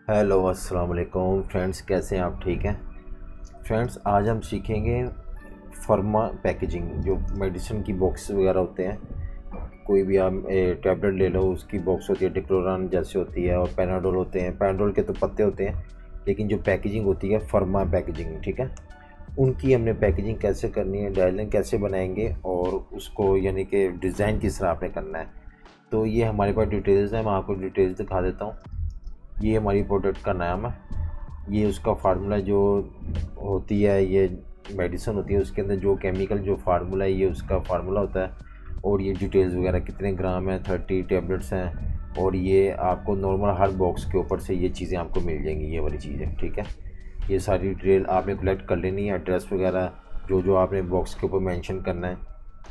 Hello अस्सलाम वालेकुम friends, कैसे हैं आप? ठीक हैं फ्रेंड्स। आज हम सीखेंगे फार्मा पैकेजिंग। जो मेडिसिन की बॉक्स वगैरह होते हैं, कोई भी आप टैबलेट ले लो, उसकी बॉक्स होती है, डिक्लोरान जैसे होती है, और पैनाडोल होते हैं। पैनाडोल के तो पत्ते होते हैं, लेकिन जो पैकेजिंग होती है फार्मा पैकेजिंग, ठीक है, उनकी हमने पैकेजिंग कैसे करनी है, डायलिंग कैसे बनाएंगे, और उसको यानी कि डिज़ाइन किस तरह आपने करना है। तो ये हमारे पास डिटेल्स हैं, मैं आपको डिटेल्स दिखा देता हूँ। ये हमारी प्रोडक्ट का नाम है, ये उसका फार्मूला जो होती है, ये मेडिसिन होती है, उसके अंदर जो केमिकल जो फार्मूला है, ये उसका फार्मूला होता है। और ये डिटेल्स वगैरह कितने ग्राम है, 30 टैबलेट्स हैं, और ये आपको नॉर्मल हर बॉक्स के ऊपर से ये चीज़ें आपको मिल जाएंगी, ये वाली चीज़ें, ठीक है। ये सारी डिटेल आपने कलेक्ट कर लेनी है, एड्रेस वगैरह जो जो आपने बॉक्स के ऊपर मेंशन करना है,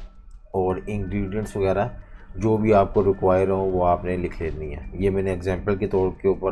और इंग्रेडिएंट्स वगैरह जो भी आपको रिक्वायर हो वो आपने लिख लेनी है। ये मैंने एग्जांपल के तौर के ऊपर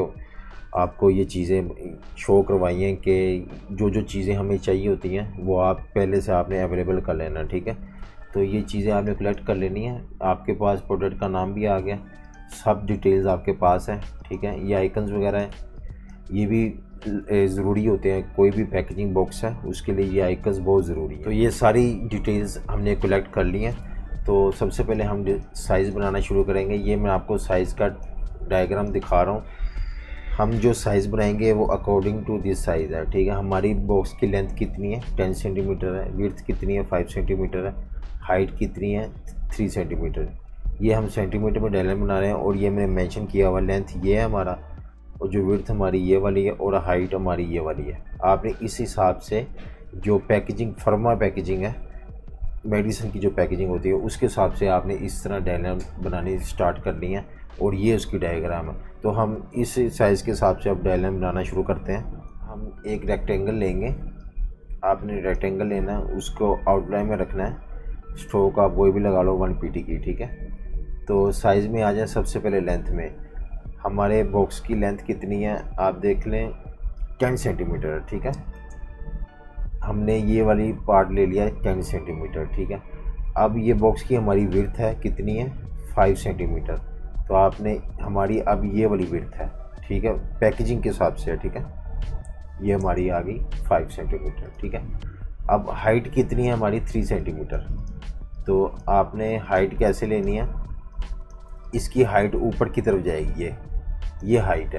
आपको ये चीज़ें शो करवाई हैं कि जो जो चीज़ें हमें चाहिए होती हैं वो आप पहले से आपने अवेलेबल कर लेना, ठीक है। तो ये चीज़ें आपने कलेक्ट कर लेनी है। आपके पास प्रोडक्ट का नाम भी आ गया, सब डिटेल्स आपके पास है, ठीक है। ये आइकन्स वगैरह हैं, ये भी ज़रूरी होते हैं। कोई भी पैकेजिंग बॉक्स है उसके लिए ये आइकन्स बहुत ज़रूरी है। तो ये सारी डिटेल्स हमने कलेक्ट कर ली हैं। तो सबसे पहले हम साइज़ बनाना शुरू करेंगे। ये मैं आपको साइज़ का डायग्राम दिखा रहा हूँ। हम जो साइज़ बनाएंगे वो अकॉर्डिंग टू दिस साइज़ है, ठीक है। हमारी बॉक्स की लेंथ कितनी है, 10 सेंटीमीटर है। विड्थ कितनी है, 5 सेंटीमीटर है। हाइट कितनी है, 3 सेंटीमीटर। ये हम सेंटीमीटर में डायग्राम बना रहे हैं, और ये मैंने मेंशन किया हुआ लेंथ ये है हमारा, और जो विड्थ हमारी ये वाली है, और हाइट हमारी ये वाली है। आपने इस हिसाब से जो पैकेजिंग फार्मा पैकेजिंग है, मेडिसिन की जो पैकेजिंग होती है, उसके हिसाब से आपने इस तरह डायग्राम बनानी स्टार्ट करनी है, और ये उसकी डायग्राम है। तो हम इस साइज़ के हिसाब से अब डायग्राम बनाना शुरू करते हैं। हम एक रेक्टेंगल लेंगे, आपने रेक्टेंगल लेना है, उसको आउटलाइन में रखना है। स्ट्रोक आप कोई भी लगा लो 1 पीटी की, ठीक है। तो साइज़ में आ जाए, सबसे पहले लेंथ में हमारे बॉक्स की लेंथ कितनी है आप देख लें, 10 सेंटीमीटर, ठीक है। हमने ये वाली पार्ट ले लिया है 10 सेंटीमीटर, ठीक है। अब ये बॉक्स की हमारी विड्थ है कितनी है, 5 सेंटीमीटर। तो आपने हमारी अब ये वाली विड्थ है, ठीक है, पैकेजिंग के हिसाब से है, ठीक है। ये हमारी आ गई 5 सेंटीमीटर, ठीक है। अब हाइट कितनी है हमारी, 3 सेंटीमीटर। तो आपने हाइट कैसे लेनी है, इसकी हाइट ऊपर की तरफ जाएगी, ये हाइट है,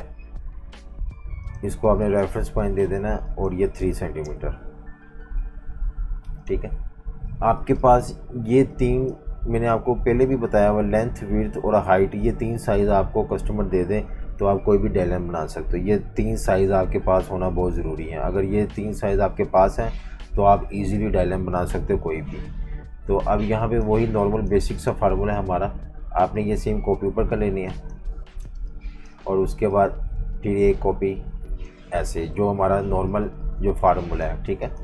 इसको आपने रेफरेंस पॉइंट दे देना है, और ये 3 सेंटीमीटर, ठीक है। आपके पास ये तीन, मैंने आपको पहले भी बताया हुआ, लेंथ, विड्थ और हाइट, ये 3 साइज़ आपको कस्टमर दे दें तो आप कोई भी डायग्राम बना सकते हो। ये 3 साइज़ आपके पास होना बहुत ज़रूरी है। अगर ये 3 साइज़ आपके पास हैं तो आप इजीली डायग्राम बना सकते हो कोई भी। तो अब यहाँ पे वही नॉर्मल बेसिक सा फार्मूला है हमारा, आपने ये सेम कॉपी ऊपर कर लेनी है, और उसके बाद फिर एक कॉपी ऐसे जो हमारा नॉर्मल जो फार्मूला है, ठीक है।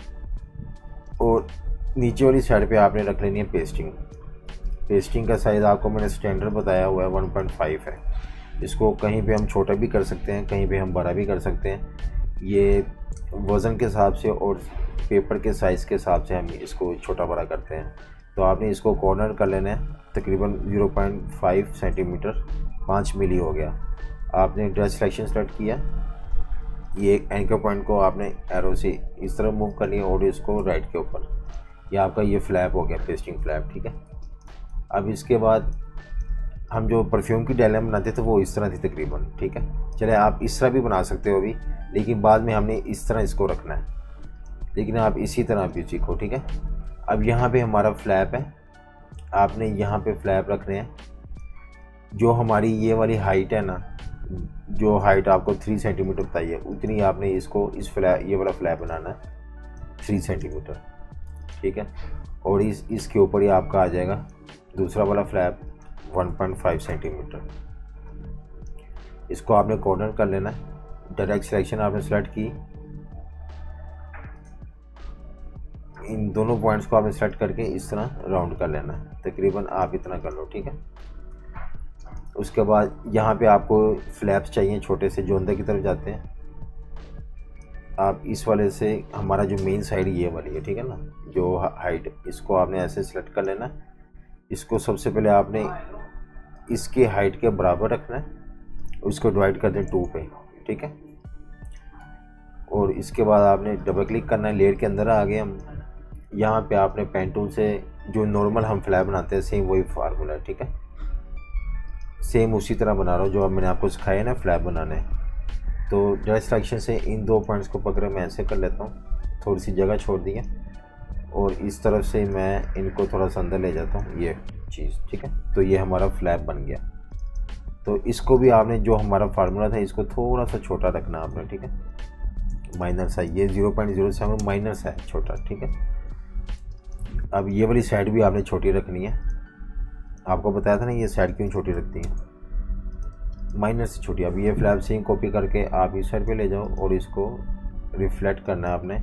और नीचे वाली साइड पे आपने रख लेनी है पेस्टिंग। पेस्टिंग का साइज़ आपको मैंने स्टैंडर्ड बताया हुआ है, 1.5 है। इसको कहीं पे हम छोटा भी कर सकते हैं, कहीं पे हम बड़ा भी कर सकते हैं। ये वज़न के हिसाब से और पेपर के साइज़ के हिसाब से हम इसको छोटा बड़ा करते हैं। तो आपने इसको कॉर्नर कर लेना है तकरीबन 0.5 सेंटीमीटर, 5 मिली हो गया। आपने ड्रेस सिलेक्शन सेलेक्ट किया, ये एंकर पॉइंट को आपने एरो से इस तरह मूव करनी है, और इसको राइट के ऊपर, ये आपका ये फ्लैप हो गया, पेस्टिंग फ्लैप, ठीक है। अब इसके बाद हम जो परफ्यूम की डायग्राम बनाते थे वो इस तरह थी तकरीबन, ठीक है। चले आप इस तरह भी बना सकते हो अभी, लेकिन बाद में हमने इस तरह इसको रखना है, लेकिन आप इसी तरह भी सीखो, ठीक है। अब यहाँ पे हमारा फ्लैप है, आपने यहाँ पे फ्लैप रखने हैं। जो हमारी ये वाली हाइट है ना, जो हाइट आपको 3 सेंटीमीटर बताइए, उतनी आपने इसको इस फ्लैप, ये वाला फ्लैप बनाना है 3 सेंटीमीटर, ठीक है। और इसके ऊपर ही आपका आ जाएगा दूसरा वाला फ्लैप 1.5 सेंटीमीटर। इसको आपने कॉर्नर कर लेना है। डायरेक्ट सिलेक्शन आपने सेलेक्ट की, इन दोनों पॉइंट्स को आपने सेलेक्ट करके इस तरह राउंड कर लेना है, तकरीबन आप इतना कर लो, ठीक है। उसके बाद यहाँ पे आपको फ्लैप्स चाहिए छोटे से जो अंदर की तरफ जाते हैं। आप इस वाले से, हमारा जो मेन साइड ये वाली है, ठीक है ना, जो हाइट, इसको आपने ऐसे सेलेक्ट कर लेना। इसको सबसे पहले आपने इसके हाइट के बराबर रखना है, उसको डिवाइड कर दें 2 पे, ठीक है। और इसके बाद आपने डबल क्लिक करना है, लेयर के अंदर आ गए हम। यहाँ पे आपने पेन टूल से जो नॉर्मल हम फ्लैग बनाते हैं सेम वही फार्मूला है, ठीक है। सेम उसी तरह बना रहा हूँ जो अब मैंने आपको सिखाया है ना फ्लैग बनाने। तो डायरेक्ट सिलेक्शन से इन 2 पॉइंट्स को पकड़ मैं ऐसे कर लेता हूँ, थोड़ी सी जगह छोड़ दी है, और इस तरफ से मैं इनको थोड़ा सा अंदर ले जाता हूँ, ये चीज़, ठीक है। तो ये हमारा फ्लैग बन गया। तो इसको भी आपने जो हमारा फार्मूला था इसको थोड़ा सा छोटा रखना आपने, ठीक है। माइनर सा ये 0.07 माइनर सा है, छोटा, ठीक है। अब ये वाली साइड भी आपने छोटी रखनी है। आपको बताया था ना ये साइड क्यों छोटी रखती है, माइनर से छोटी। अब ये फ्लैप सेम कॉपी करके आप इस साइड पे ले जाओ और इसको रिफ्लेक्ट करना है आपने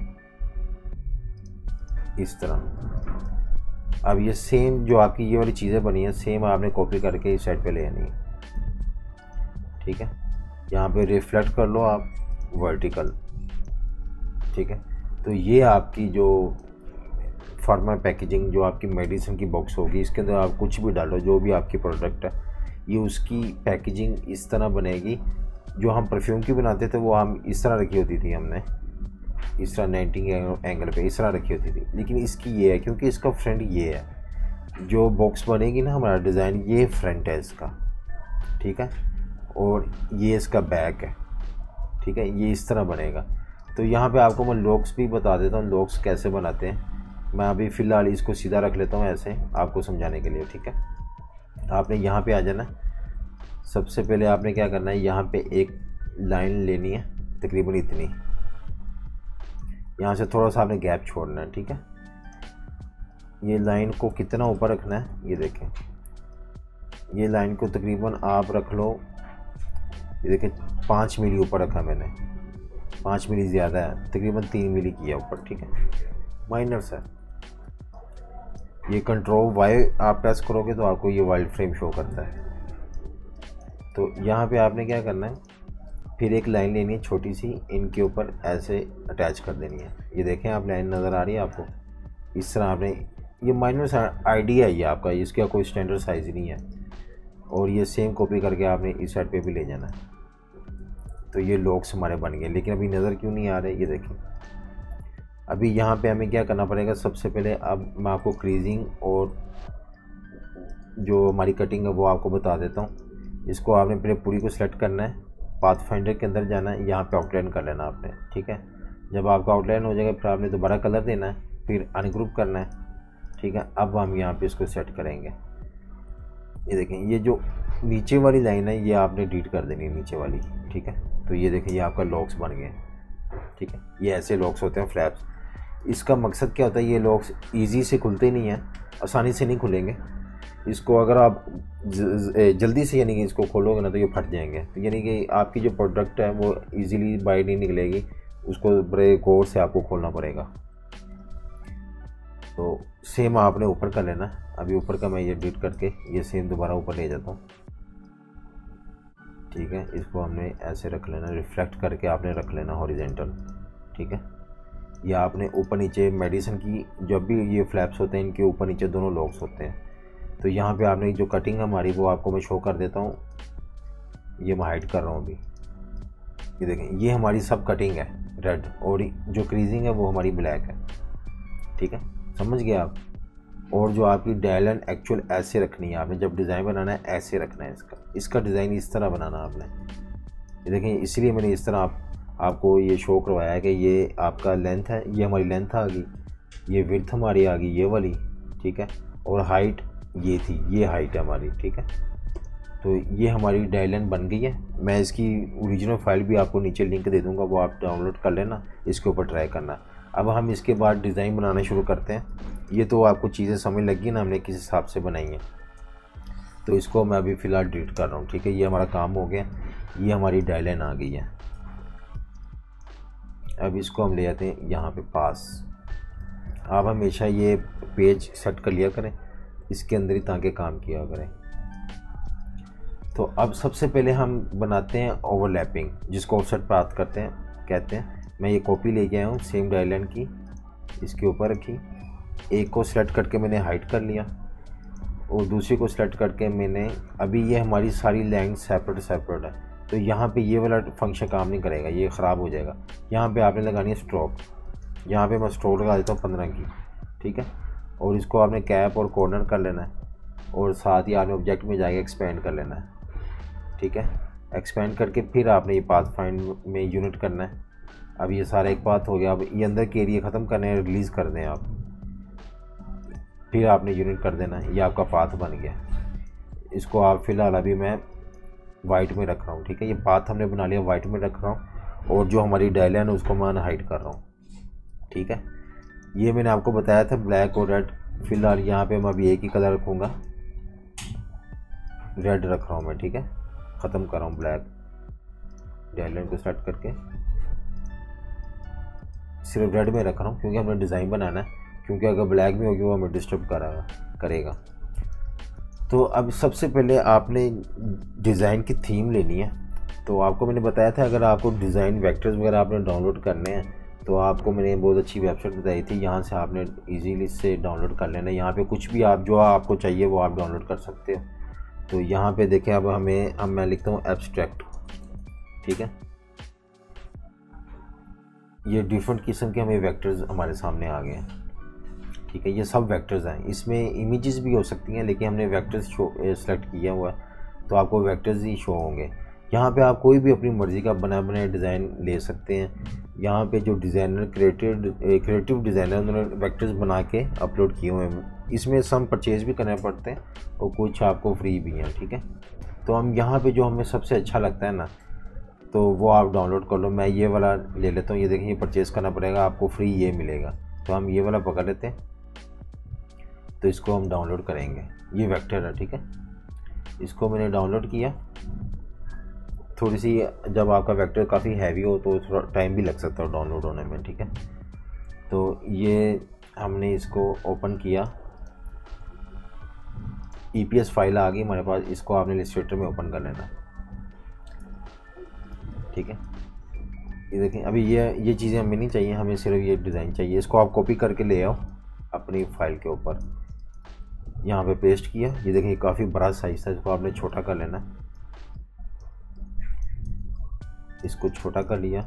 इस तरह। अब ये सेम जो आपकी ये वाली चीज़ें बनी है सेम आपने कॉपी करके इस साइड पे ले आनी है, ठीक है। यहाँ पे रिफ्लेक्ट कर लो आप वर्टिकल, ठीक है। तो ये आपकी जो फार्मा पैकेजिंग जो आपकी मेडिसिन की बॉक्स होगी, इसके अंदर आप कुछ भी डालो जो भी आपकी प्रोडक्ट है, ये उसकी पैकेजिंग इस तरह बनेगी। जो हम परफ्यूम की बनाते थे वो हम इस तरह रखी होती थी, हमने इस तरह 90 एंगल पे इस तरह रखी होती थी। लेकिन इसकी ये है क्योंकि इसका फ्रंट ये है, जो बॉक्स बनेगी ना हमारा डिज़ाइन, ये फ्रंट है इसका, ठीक है। और ये इसका बैक है, ठीक है। ये इस तरह बनेगा। तो यहाँ पे आपको मैं लॉक्स भी बता देता हूँ, लॉक्स कैसे बनाते हैं। मैं अभी फ़िलहाल इसको सीधा रख लेता हूँ ऐसे आपको समझाने के लिए, ठीक है। आपने यहाँ पे आ जाना। सबसे पहले आपने क्या करना है, यहाँ पे एक लाइन लेनी है तकरीबन इतनी, यहाँ से थोड़ा सा आपने गैप छोड़ना है, ठीक है। ये लाइन को कितना ऊपर रखना है, ये देखें, ये लाइन को तकरीबन आप रख लो, ये देखें 5 मिली ऊपर रखा मैंने, 5 मिली ज़्यादा है, तकरीबन 3 मिली किया ऊपर, ठीक है। माइनर सा ये कंट्रोल वाई आप प्रेस करोगे तो आपको ये वाइल्ड फ्रेम शो करता है। तो यहाँ पे आपने क्या करना है, फिर एक लाइन लेनी है छोटी सी, इनके ऊपर ऐसे अटैच कर देनी है। ये देखें आप लाइन नज़र आ रही है आपको, इस तरह आपने, ये माइनर सा आइडिया है ये आपका, इसका कोई स्टैंडर्ड साइज़ नहीं है। और ये सेम कॉपी करके आपने इस साइड पे भी ले जाना है। तो ये लॉक्स हमारे बन गए, लेकिन अभी नज़र क्यों नहीं आ रहे, ये देखें। अभी यहाँ पे हमें क्या करना पड़ेगा, सबसे पहले अब मैं आपको क्रीजिंग और जो हमारी कटिंग है वो आपको बता देता हूँ। इसको आपने पहले पूरी को सिलेक्ट करना है, पाथफाइंडर के अंदर जाना है, यहाँ पे आउटलाइन कर लेना आपने, ठीक है। जब आपका आउटलाइन हो जाएगा फिर आपने दोबारा कलर देना है, फिर अनग्रुप करना है, ठीक है। अब हम यहाँ पे इसको सेट करेंगे। ये देखें, ये जो नीचे वाली लाइन है ये आपने डिलीट कर देनी है, नीचे वाली, ठीक है। तो ये देखें, ये आपका लॉक्स बन गए, ठीक है। ये ऐसे लॉक्स होते हैं फ्लैप्स। इसका मकसद क्या होता है, ये लॉक्स ईजी से खुलते नहीं हैं, आसानी से नहीं खुलेंगे। इसको अगर आप जल्दी से यानी कि इसको खोलोगे ना तो ये फट जाएंगे। तो यानी कि आपकी जो प्रोडक्ट है वो इजीली बाहर नहीं निकलेगी, उसको बड़े गौर से आपको खोलना पड़ेगा। तो सेम आपने ऊपर कर लेना। अभी ऊपर का मैं ये डिलीट करके ये सेम दोबारा ऊपर ले जाता हूँ, ठीक है। इसको हमने ऐसे रख लेना, रिफ्लेक्ट करके आपने रख लेना हॉरिजेंटल, ठीक है। या आपने ऊपर नीचे मेडिसिन की जब भी ये फ्लैप्स होते हैं इनके ऊपर नीचे दोनों लॉक्स होते हैं। तो यहाँ पे आपने जो कटिंग हमारी वो आपको मैं शो कर देता हूँ, ये मैं हाइड कर रहा हूँ अभी। ये देखें, ये हमारी सब कटिंग है रेड, और जो क्रीजिंग है वो हमारी ब्लैक है, ठीक है। समझ गए आप। और जो आपकी डायलन एक्चुअल ऐसे रखनी है आपने, जब डिज़ाइन बनाना है ऐसे रखना है, इसका डिज़ाइन इस तरह बनाना आपने। ये देखें, इसलिए मैंने इस तरह आपको ये शो करवाया है कि ये आपका लेंथ है, ये हमारी लेंथ आ गई, ये विड्थ हमारी आ गई ये वाली, ठीक है। और हाइट ये थी, ये हाइट है हमारी, ठीक है। तो ये हमारी डायलन बन गई है। मैं इसकी ओरिजिनल फाइल भी आपको नीचे लिंक दे दूंगा, वो आप डाउनलोड कर लेना, इसके ऊपर ट्राई करना। अब हम इसके बाद डिज़ाइन बनाना शुरू करते हैं। ये तो आपको चीज़ें समझ लगी ना हमने किस हिसाब से बनाई हैं। तो इसको मैं अभी फ़िलहाल डिलीट कर रहा हूँ, ठीक है। ये हमारा काम हो गया, ये हमारी डायलन आ गई है। अब इसको हम ले आते हैं यहाँ पे पास। आप हमेशा ये पेज सेट कर लिया करें, इसके अंदर ही ताकि काम किया करें। तो अब सबसे पहले हम बनाते हैं ओवरलैपिंग, जिसको ऑफसेट पाथ कहते हैं। मैं ये कॉपी लेके आया हूँ सेम डायलन की, इसके ऊपर रखी, एक को सेलेक्ट करके मैंने हाइड कर लिया और दूसरी को सेलेक्ट करके मैंने, अभी ये हमारी सारी लाइन सेपरेट है, तो यहाँ पे ये वाला फंक्शन काम नहीं करेगा, ये ख़राब हो जाएगा। यहाँ पे आपने लगानी है स्ट्रोक। यहाँ पे मैं स्ट्रोक लगा देता हूँ 15 की, ठीक है। और इसको आपने कैप और कॉर्नर कर लेना है, और साथ ही आपने ऑब्जेक्ट में जाके एक्सपेंड कर लेना है, ठीक है। एक्सपेंड करके फिर आपने ये पाथ फाइंड में यूनिट करना है। अब ये सारा एक पाथ हो गया। अब ये अंदर के एरिया ख़त्म करने हैं, रिलीज़ कर दें आप, फिर आपने यूनिट कर देना है। ये आपका पाथ बन गया। इसको आप फ़िलहाल अभी मैं वाइट में रख रहा हूँ, ठीक है। ये पाथ हमने बना लिया, वाइट में रख रहा हूँ, और जो हमारी डायलाइन है उसको मैं हाइड कर रहा हूँ, ठीक है। ये मैंने आपको बताया था ब्लैक और रेड। फ़िलहाल यहाँ पे मैं अभी एक ही कलर रखूँगा, रेड रख रहा हूँ मैं, ठीक है। ख़त्म कर रहा हूँ ब्लैक, डायलाइन को सेट करके सिर्फ रेड में रख रहा हूँ, क्योंकि हमने डिज़ाइन बनाना है। क्योंकि अगर ब्लैक में होगी वो हमें डिस्टर्ब करेगा। तो अब सबसे पहले आपने डिज़ाइन की थीम लेनी है। तो आपको मैंने बताया था अगर आपको डिज़ाइन वेक्टर्स वगैरह आपने डाउनलोड करने हैं तो आपको मैंने बहुत अच्छी वेबसाइट बताई थी, यहाँ से आपने इजीली से डाउनलोड कर लेना है। यहाँ पे कुछ भी आप जो आपको चाहिए वो आप डाउनलोड कर सकते हो। तो यहाँ पे देखें, अब मैं लिखता हूँ एब्स्ट्रैक्ट, ठीक है। ये डिफरेंट किस्म के हमें वेक्टर्स हमारे सामने आ गए हैं, ठीक है। ये सब वेक्टर्स हैं, इसमें इमेजेस भी हो सकती हैं, लेकिन हमने वेक्टर्स सेलेक्ट किया हुआ है तो आपको वेक्टर्स ही शो होंगे। यहाँ पे आप कोई भी अपनी मर्ज़ी का बनाए डिज़ाइन ले सकते हैं। यहाँ पे जो डिज़ाइनर क्रिएटिव डिज़ाइनर उन्होंने वेक्टर्स बना के अपलोड किए हुए हैं। इसमें सम परचेज़ भी करने पड़ते हैं और कुछ आपको फ्री भी हैं, ठीक है। तो हम यहाँ पे जो हमें सबसे अच्छा लगता है ना, तो वो आप डाउनलोड कर लो। मैं ये वाला ले लेता हूँ। ये देखिए, ये परचेज़ करना पड़ेगा, आपको फ्री ये मिलेगा। तो हम ये वाला पकड़ लेते हैं, तो इसको हम डाउनलोड करेंगे। ये वेक्टर है, ठीक है। इसको मैंने डाउनलोड किया। थोड़ी सी जब आपका वेक्टर काफ़ी हैवी हो तो थोड़ा टाइम भी लग सकता है डाउनलोड होने में, ठीक है। तो ये हमने इसको ओपन किया, EPS फाइल आ गई हमारे पास। इसको आपने इलस्ट्रेटर में ओपन कर लेना, ठीक है। ये देखें, अभी ये चीज़ें हमें नहीं चाहिए, हमें सिर्फ ये डिज़ाइन चाहिए। इसको आप कॉपी करके ले आओ अपनी फाइल के ऊपर, यहाँ पे पेस्ट किया। ये देखिए, काफ़ी बड़ा साइज़ था, इसको आपने छोटा कर लेना। इसको छोटा कर लिया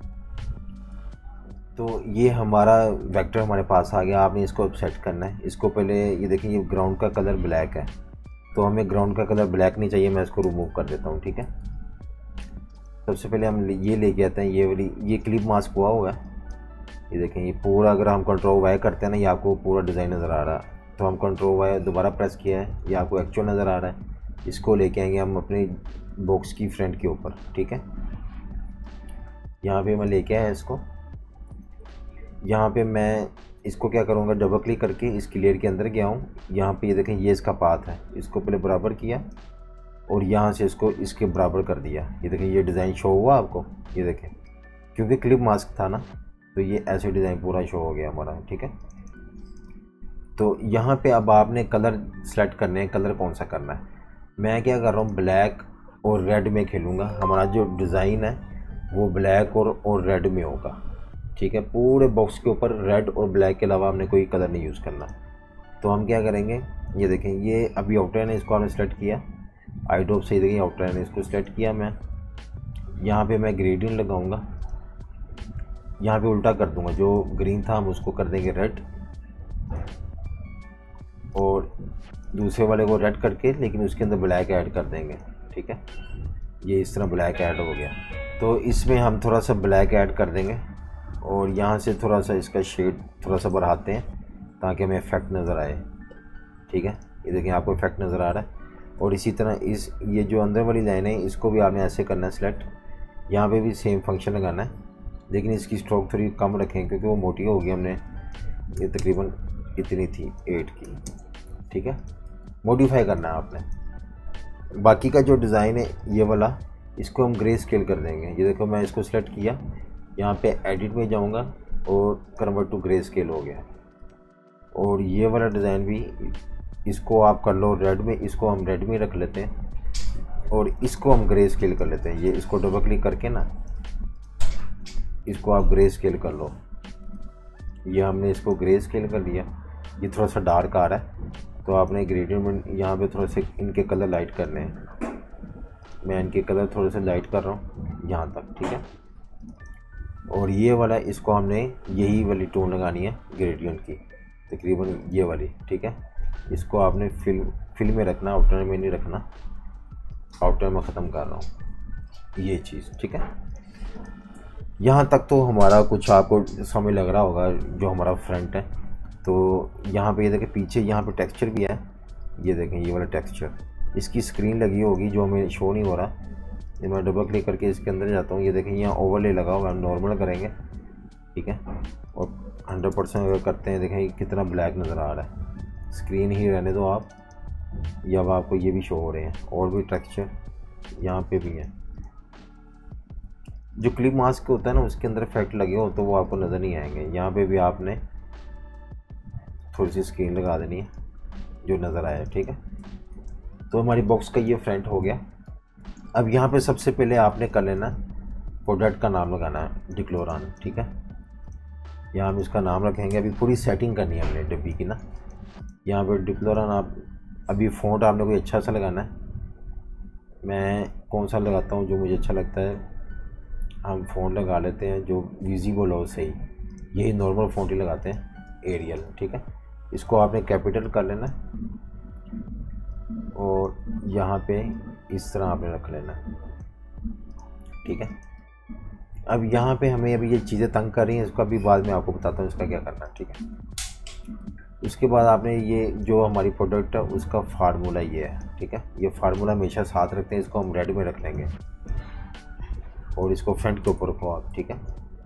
तो ये हमारा वेक्टर हमारे पास आ गया। आपने इसको अब सेट करना है। इसको पहले ये देखिए, ये ग्राउंड का कलर ब्लैक है, तो हमें ग्राउंड का कलर ब्लैक नहीं चाहिए। मैं इसको रिमूव कर देता हूँ, ठीक है। सबसे पहले हम ये लेके आते हैं, ये क्लिप मास्क हुआ है। ये देखें, ये पूरा अगर हम कंट्रोल वाई करते हैं ना, ये आपको पूरा डिज़ाइन नज़र आ रहा है। तो हम कंट्रोल वाई दोबारा प्रेस किया है, ये आपको एक्चुअल नज़र आ रहा है। इसको लेके आएंगे हम अपनी बॉक्स की फ्रंट के ऊपर, ठीक है। यहाँ पे मैं लेके आया इसको। यहाँ पे मैं इसको क्या करूँगा, डबल क्लिक करके इस लेयर के अंदर गया हूँ। यहाँ पे ये देखें, ये इसका पाथ है। इसको पहले बराबर किया और यहाँ से इसको इसके बराबर कर दिया। ये देखें, ये डिज़ाइन शो हुआ आपको। ये देखें, क्योंकि क्लिप मास्क था ना, तो ये ऐसे डिज़ाइन पूरा शो हो गया हमारा, ठीक है। तो यहाँ पे अब आपने कलर सेलेक्ट करने हैं, कलर कौन सा करना है। मैं क्या कर रहा हूँ, ब्लैक और रेड में खेलूँगा। हमारा जो डिज़ाइन है वो ब्लैक और रेड में होगा, ठीक है। पूरे बॉक्स के ऊपर रेड और ब्लैक के अलावा हमने कोई कलर नहीं यूज़ करना। तो हम क्या करेंगे, ये देखें, ये अभी आउटलाइन है, इसको हमने सेलेक्ट किया। आई ड्रॉप से देखें, आउटलाइन है, इसको सेलेक्ट किया मैं। यहाँ पे मैं ग्रेडियंट लगाऊंगा, यहाँ पे उल्टा कर दूंगा। जो ग्रीन था हम उसको कर देंगे रेड, और दूसरे वाले को रेड करके लेकिन उसके अंदर ब्लैक ऐड कर देंगे, ठीक है। ये इस तरह ब्लैक ऐड हो गया। तो इसमें हम थोड़ा सा ब्लैक ऐड कर देंगे और यहाँ से थोड़ा सा इसका शेड थोड़ा सा बढ़ाते हैं ताकि हमें इफेक्ट नज़र आए, ठीक है। ये देखिए, आपको इफेक्ट नज़र आ रहा है। और इसी तरह ये जो अंदर वाली लाइन है इसको भी आपने ऐसे करना है सेलेक्ट। यहाँ पे भी सेम फंक्शन लगाना है, लेकिन इसकी स्ट्रोक थोड़ी कम रखें क्योंकि वो मोटी हो गई। हमने ये तकरीबन इतनी थी 8 की, ठीक है। मॉडिफाई करना है आपने। बाकी का जो डिज़ाइन है ये वाला, इसको हम ग्रे स्केल कर देंगे। ये देखो, मैं इसको सेलेक्ट किया, यहाँ पे एडिट में जाऊँगा और कन्वर्ट टू ग्रे स्केल हो गया। और ये वाला डिज़ाइन भी इसको आप कर लो रेड में, इसको हम रेड में रख लेते हैं और इसको हम ग्रे स्केल कर लेते हैं। ये इसको डबल क्लिक करके ना इसको आप ग्रे स्केल कर लो। ये हमने इसको ग्रे स्केल कर दिया। ये थोड़ा सा डार्क आ रहा है, तो आपने ग्रेडियंट में यहाँ पे थोड़ा से इनके कलर लाइट करने हैं। मैं इनके कलर थोड़े से लाइट कर रहा हूँ यहाँ तक, ठीक है। और ये वाला इसको हमने यही वाली टोन लगानी है ग्रेडियंट की, तकरीबन ये वाली, ठीक है। इसको आपने फिल में रखना, आउटर में नहीं रखना, आउटर में ख़त्म कर रहा हूँ ये चीज़, ठीक है। यहाँ तक तो हमारा कुछ आपको समझ लग रहा होगा जो हमारा फ्रंट है। तो यहाँ पे ये देखें पीछे यहाँ पे टेक्सचर भी है, ये देखें ये वाला टेक्सचर, इसकी स्क्रीन लगी होगी जो हमें शो नहीं हो रहा। ये मैं डबल क्लिक करके इसके अंदर जाता हूँ, ये देखें यहाँ ओवरले लगा होगा, हम नॉर्मल करेंगे, ठीक है। और 100% अगर करते हैं, देखें कितना ब्लैक नज़र आ रहा है। स्क्रीन ही रहने दो आप, या अब आपको ये भी शो हो रहे हैं, और भी टेक्सचर यहाँ पे भी है। जो क्लिप मास्क होता है ना उसके अंदर इफेक्ट लगे हो तो वो आपको नज़र नहीं आएंगे। यहाँ पे भी आपने थोड़ी सी स्क्रीन लगा देनी है जो नज़र आए, ठीक है। तो हमारी बॉक्स का ये फ्रंट हो गया। अब यहाँ पे सबसे पहले आपने कर लेना प्रोडक्ट का नाम लगाना है, डिक्लोरान, ठीक है। यहाँ हम इसका नाम रखेंगे, अभी पूरी सेटिंग करनी है हमने डब्बी की ना। यहाँ पे डिक्लोरान आप अभी फ़ॉन्ट आपने कोई अच्छा सा लगाना है, मैं कौन सा लगाता हूँ जो मुझे अच्छा लगता है, हम फ़ॉन्ट लगा लेते हैं जो विजिबल हो सही, यही नॉर्मल फ़ॉन्ट ही लगाते हैं, एरियल, ठीक है। इसको आपने कैपिटल कर लेना और यहाँ पे इस तरह आपने रख लेना, ठीक है। अब यहाँ पे हमें अभी ये चीज़ें तंग कर रही हैं, इसको अभी बाद में आपको बताता हूँ इसका क्या करना है, ठीक है। उसके बाद आपने ये जो हमारी प्रोडक्ट है उसका फार्मूला ये है, ठीक है। ये फार्मूला हमेशा साथ रखते हैं, इसको हम रेड में रख लेंगे और इसको फ्रंट के ऊपर रखो आप, ठीक है।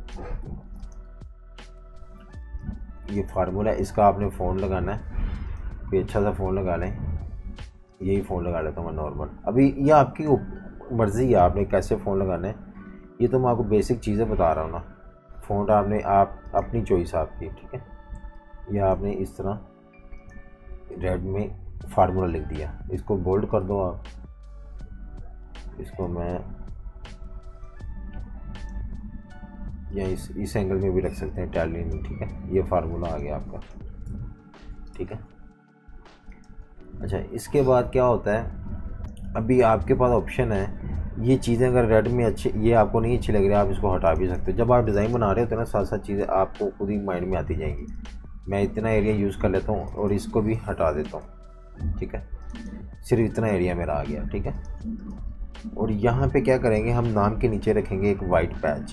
ये फार्मूला, इसका आपने फ़ोन लगाना है, कोई अच्छा सा फ़ोन लगा लें, यही फ़ोन लगा लेता हूँ मैं नॉर्मल। अभी ये आपकी मर्ज़ी है आपने कैसे फ़ोन लगाना है, ये तो मैं आपको बेसिक चीज़ें बता रहा हूँ ना। फ़ोन आपने आप अपनी चॉइस आपकी, ठीक है। यह आपने इस तरह रेड में फार्मूला लिख दिया, इसको बोल्ड कर दो आप, इसको मैं या इस एंगल में भी रख सकते हैं, टैलियन में, ठीक है। ये फार्मूला आ गया आपका, ठीक है। अच्छा, इसके बाद क्या होता है, अभी आपके पास ऑप्शन है, ये चीज़ें अगर रेड में अच्छी, ये आपको नहीं अच्छी लग रही, आप इसको हटा भी सकते हो। जब आप डिज़ाइन बना रहे होते हैं ना, साथ साथ चीज़ें आपको खुद ही माइंड में आती जाएंगी। मैं इतना एरिया यूज़ कर लेता हूँ और इसको भी हटा देता हूँ, ठीक है। सिर्फ इतना एरिया मेरा आ गया, ठीक है। और यहाँ पे क्या करेंगे, हम नाम के नीचे रखेंगे एक वाइट पैच,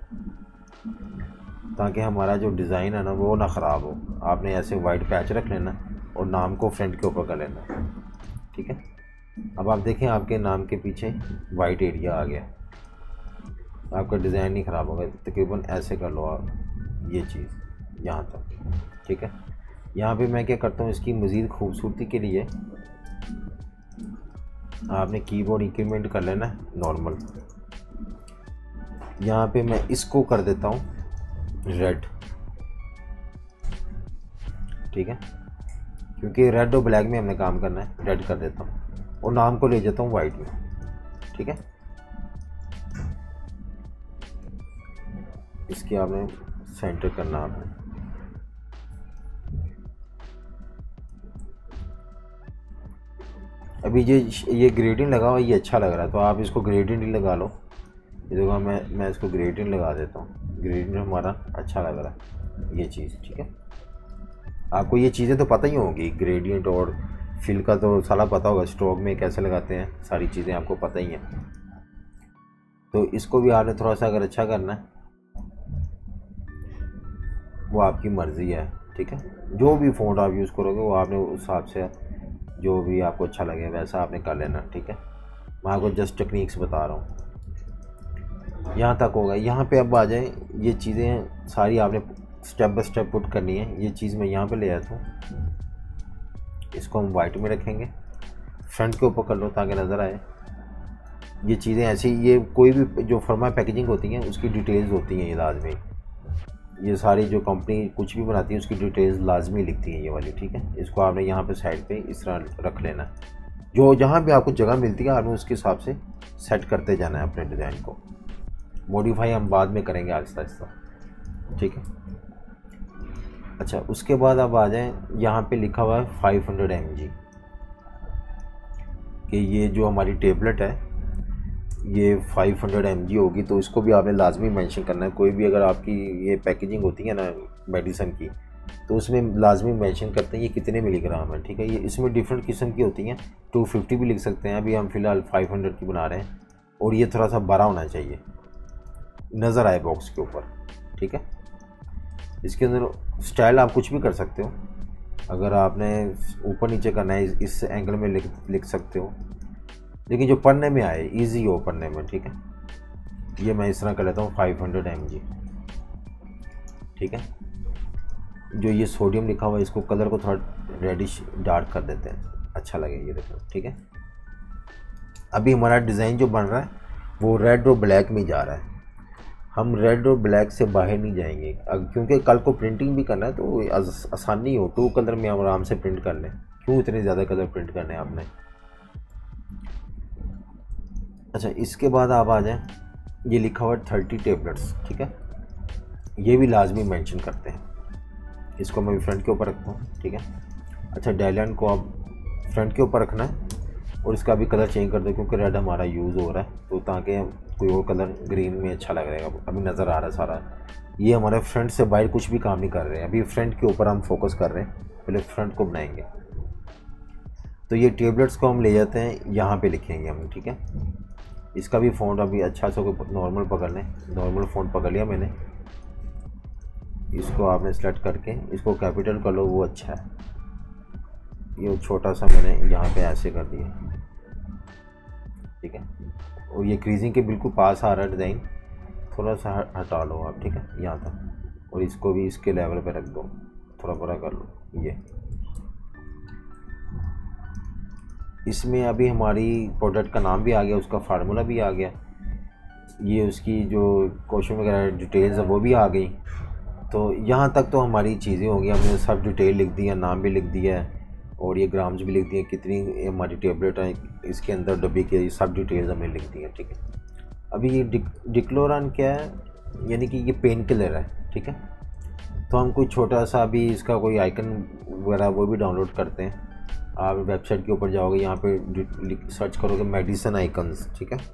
ताकि हमारा जो डिज़ाइन है ना वो ना ख़राब हो। आपने ऐसे वाइट पैच रख लेना और नाम को फ्रंट के ऊपर कर लेना, ठीक है। अब आप देखें आपके नाम के पीछे वाइट एरिया आ गया, आपका डिज़ाइन नहीं ख़राब होगा। तकरीबन ऐसे कर लो आप ये चीज़ यहाँ तक, ठीक है। यहाँ पे मैं क्या करता हूँ, इसकी मज़ीद खूबसूरती के लिए आपने कीबोर्ड इंक्रीमेंट कर लेना है नॉर्मल। यहाँ पे मैं इसको कर देता हूँ रेड, ठीक है, क्योंकि रेड और ब्लैक में हमने काम करना है, रेड कर देता हूँ और नाम को ले जाता हूँ वाइट में, ठीक है। इसकी आपने सेंटर करना आपने, अभी ये ग्रेडियंट लगा हुआ, ये अच्छा लग रहा है तो आप इसको ग्रेडियंट ही लगा लो। ये देखो मैं इसको ग्रेडियंट लगा देता हूँ, ग्रेडियंट हमारा अच्छा लग रहा है ये चीज़, ठीक है। आपको ये चीज़ें तो पता ही होंगी, ग्रेडियंट और फिल का तो सारा पता होगा, स्ट्रोक में कैसे लगाते हैं, सारी चीज़ें आपको पता ही हैं। तो इसको भी आपने थोड़ा सा अगर अच्छा करना है वो आपकी मर्ज़ी है, ठीक है। जो भी फ़ॉन्ट आप यूज़ करोगे वो आपने उस हिसाब से जो भी आपको अच्छा लगे वैसा आपने कर लेना, ठीक है। मैं आपको जस्ट टेक्निक्स बता रहा हूँ। यहाँ तक होगा। यहाँ पे अब आ जाए, ये चीज़ें सारी आपने स्टेप बाय स्टेप पुट करनी है। ये चीज़ मैं यहाँ पे ले आता हूँ, इसको हम वाइट में रखेंगे, फ्रंट के ऊपर कर लो ताकि नज़र आए। ये चीज़ें ऐसी, ये कोई भी जो फर्मा पैकेजिंग होती हैं उसकी डिटेल्स होती हैं, ये लाजमी, ये सारी जो कंपनी कुछ भी बनाती है उसकी डिटेल्स लाजमी लिखती है ये वाली, ठीक है। इसको आपने यहाँ पे साइड पे इस तरह रख लेना है। जो जहाँ भी आपको जगह मिलती है आपने उसके हिसाब से सेट करते जाना है अपने डिज़ाइन को। मॉडिफाई हम बाद में करेंगे आहिस्ता आहिस्ता, ठीक है। अच्छा, उसके बाद अब आ जाएं, यहाँ पे लिखा हुआ है 500 mg कि ये जो हमारी टेबलेट है ये 500 mg होगी, तो इसको भी आपने लाजमी मेंशन करना है। कोई भी अगर आपकी ये पैकेजिंग होती है ना मेडिसिन की, तो उसमें लाजमी मेंशन करते हैं ये कितने मिलीग्राम है, ठीक है। ये इसमें डिफरेंट किस्म की होती हैं, 250 भी लिख सकते हैं, अभी हम फ़िलहाल 500 की बना रहे हैं। और ये थोड़ा सा बड़ा होना चाहिए, नज़र आए बॉक्स के ऊपर, ठीक है। इसके अंदर स्टाइल आप कुछ भी कर सकते हो, अगर आपने ऊपर नीचे करना है इस एंगल में लिख सकते हो, लेकिन जो पढ़ने में आए, इजी हो पढ़ने में, ठीक है। ये मैं इस तरह कर लेता हूँ 500 mg, ठीक है। जो ये सोडियम लिखा हुआ है इसको कलर को थोड़ा रेडिश डार्क कर देते हैं, अच्छा लगे ये देखो, ठीक है। अभी हमारा डिज़ाइन जो बन रहा है वो रेड और ब्लैक में जा रहा है, हम रेड और ब्लैक से बाहर नहीं जाएंगे, क्योंकि कल को प्रिंटिंग भी करना है तो आसानी हो, 2 कलर में हम आराम से प्रिंट कर लें। क्यों इतने ज़्यादा कलर प्रिंट करने हैं आपने। अच्छा, इसके बाद आप आ जाएं, ये लिखा हुआ है 30 टेबलेट्स, ठीक है। ये भी लाजमी मेंशन करते हैं, इसको मैं फ्रंट के ऊपर रखता हूँ, ठीक है। अच्छा, डायलैन को आप फ्रंट के ऊपर रखना है और इसका भी कलर चेंज कर दो, क्योंकि रेड हमारा यूज़ हो रहा है, तो ताकि कोई और कलर ग्रीन में अच्छा लग रहेगा। अभी नज़र आ रहा है सारा, ये हमारे फ्रंट से बाहर कुछ भी काम नहीं कर रहे हैं, अभी फ्रंट के ऊपर हम फोकस कर रहे हैं, पहले फ्रंट को बनाएंगे। तो ये टेबलेट्स को हम ले जाते हैं, यहाँ पे लिखेंगे हम, ठीक है। इसका भी फ़ॉन्ट अभी अच्छा सा नॉर्मल पकड़ लें, नॉर्मल फ़ॉन्ट पकड़ लिया मैंने, इसको आपने सेलेक्ट करके इसको कैपिटल कर लो, वो अच्छा है। ये छोटा सा मैंने यहाँ पे ऐसे कर दिया, ठीक है। और ये क्रीजिंग के बिल्कुल पास आ रहा है डिज़ाइन, थोड़ा सा हटा लो आप, ठीक है, यहाँ तक। और इसको भी इसके लेवल पे रख दो, थोड़ा बड़ा कर लो। ये इसमें अभी हमारी प्रोडक्ट का नाम भी आ गया, उसका फार्मूला भी आ गया, ये उसकी जो क्वेश्चन वगैरह डिटेल्स है वो भी आ गई। तो यहाँ तक तो हमारी चीज़ें हो गई, हमने सब डिटेल लिख दी है, नाम भी लिख दिया है और ये ग्राम्स भी लिख दिए, कितनी हमारी टेबलेट है इसके अंदर डब्बे के, ये सब डिटेल्स हमने लिख दी है, ठीक है। अभी ये डिक्लोरान क्या है, यानी कि ये पेन किलर है, ठीक है। तो हम कोई छोटा सा अभी इसका कोई आइकन वगैरह वो भी डाउनलोड करते हैं। आप वेबसाइट के ऊपर जाओगे, यहाँ पे सर्च करोगे मेडिसिन आइकन्स, ठीक है,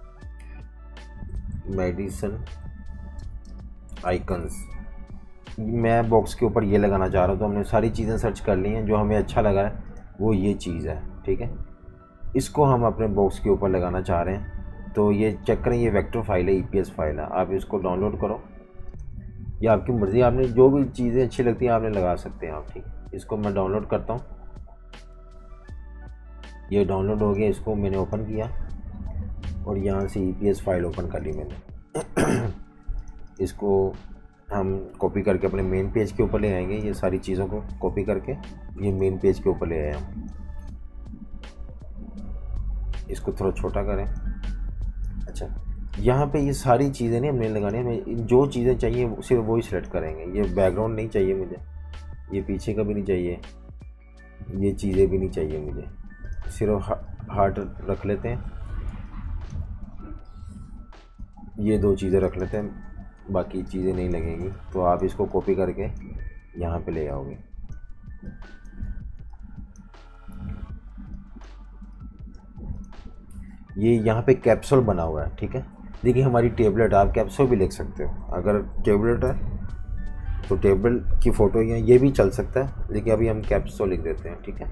मेडिसिन आइकन्स। मैं बॉक्स के ऊपर ये लगाना चाह रहा हूँ, तो हमने सारी चीज़ें सर्च कर ली हैं, जो हमें अच्छा लगा है वो ये चीज़ है, ठीक है। इसको हम अपने बॉक्स के ऊपर लगाना चाह रहे हैं, तो ये चेक करें, ये वेक्टर फाइल है, EPS फाइल है, आप इसको डाउनलोड करो, या आपकी मर्ज़ी, आपने जो भी चीज़ें अच्छी लगती हैं आपने लगा सकते हैं आप, ठीक है। इसको मैं डाउनलोड करता हूँ, ये डाउनलोड हो गया, इसको मैंने ओपन किया और यहाँ से EPS फाइल ओपन कर ली मैंने। इसको हम कॉपी करके अपने मेन पेज के ऊपर ले आएंगे, ये सारी चीज़ों को कॉपी करके ये मेन पेज के ऊपर ले आए हम। इसको थोड़ा छोटा करें। अच्छा, यहाँ पे ये सारी चीज़ें नहीं हमने लगानी है, जो चीज़ें चाहिए सिर्फ वो ही सिलेक्ट करेंगे। ये बैकग्राउंड नहीं चाहिए मुझे, ये पीछे का भी नहीं चाहिए, ये चीज़ें भी नहीं चाहिए मुझे, सिर्फ हार्ट रख लेते हैं, ये 2 चीज़ें रख लेते हैं, बाकी चीज़ें नहीं लगेंगी। तो आप इसको कॉपी करके यहाँ पे ले आओगे। ये यहाँ पे कैप्सूल बना हुआ है, ठीक है। देखिए हमारी टेबलेट, आप कैप्सूल भी लिख सकते हो, अगर टेबलेट है तो टेबल की फ़ोटो ये भी चल सकता है, लेकिन अभी हम कैप्सूल लिख देते हैं, ठीक है।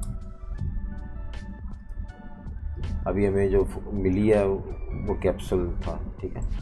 अभी हमें जो मिली है वो कैप्सूल था, ठीक है।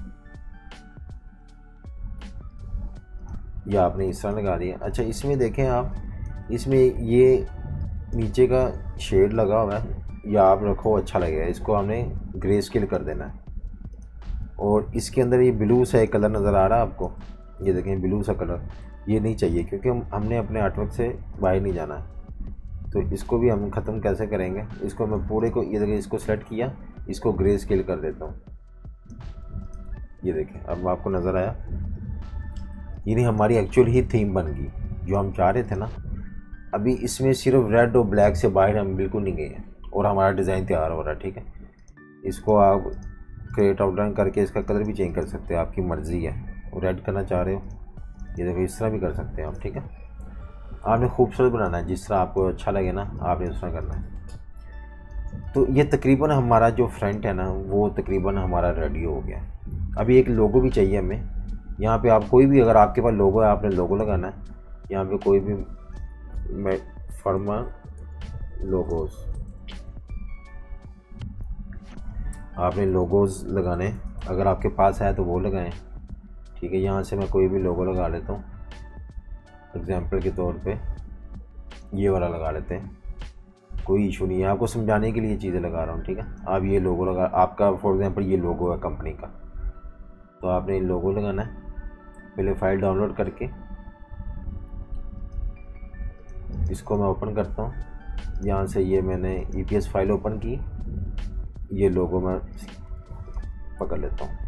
या आपने इस तरह लगा दिया। अच्छा, इसमें देखें आप, इसमें ये नीचे का शेड लगा हुआ है, या आप रखो अच्छा लगेगा, इसको हमने ग्रे स्केल कर देना है। और इसके अंदर ये ब्लू सा एक कलर नज़र आ रहा है आपको, ये देखें ब्लू सा कलर, ये नहीं चाहिए, क्योंकि हमने अपने आर्टवर्क से बाहर नहीं जाना है। तो इसको भी हम ख़त्म कैसे करेंगे, इसको मैं पूरे को, ये देखिए इसको सेलेक्ट किया, इसको ग्रे स्केल कर देता हूँ, ये देखें अब आपको नज़र आया। यानी हमारी एक्चुअल ही थीम बन गई जो हम चाह रहे थे ना। अभी इसमें सिर्फ रेड और ब्लैक से बाहर हम बिल्कुल नहीं गए हैं और हमारा डिज़ाइन तैयार हो रहा है, ठीक है। इसको आप क्रिएट आउटलाइन करके इसका कलर भी चेंज कर सकते हैं, आपकी मर्ज़ी है। रेड करना चाह रहे हो, ये देखो इस तरह भी कर सकते हैं आप, ठीक है। आपने खूबसूरत बनाना है, जिस तरह आपको अच्छा लगे ना आपने उस तरह करना है। तो ये तकरीबन हमारा जो फ्रंट है ना वो तकरीबन हमारा रेडी हो गया। अभी एक लोगो भी चाहिए हमें। यहाँ पे आप कोई भी, अगर आपके पास लोगो है, आपने लोगो लगाना है। यहाँ पे कोई भी फर्मा लोगोस, आपने लोगोस लगाने, अगर आपके पास है तो वो लगाएं। ठीक है, यहाँ से मैं कोई भी लोगो लगा लेता हूँ। एग्जाम्पल के तौर पे ये वाला लगा लेते हैं, कोई इशू नहीं है। आपको समझाने के लिए चीज़ें लगा रहा हूँ। ठीक है, आप ये लोगो लगा, आपका फॉर एग्जांपल ये लोगो है कंपनी का, तो आपने लोगो लगाना है। पहले फ़ाइल डाउनलोड करके इसको मैं ओपन करता हूँ। यहाँ से ये मैंने EPS फाइल ओपन की, ये लोगो मैं पकड़ लेता हूँ।